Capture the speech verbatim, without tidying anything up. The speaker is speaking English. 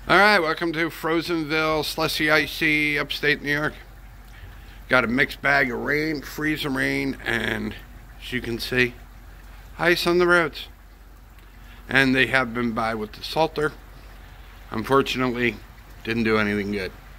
Alright, welcome to Frozenville, Slushy Icy, upstate New York. Got a mixed bag of rain, freezing rain, and as you can see, ice on the roads. And they have been by with the salter. Unfortunately, didn't do anything good.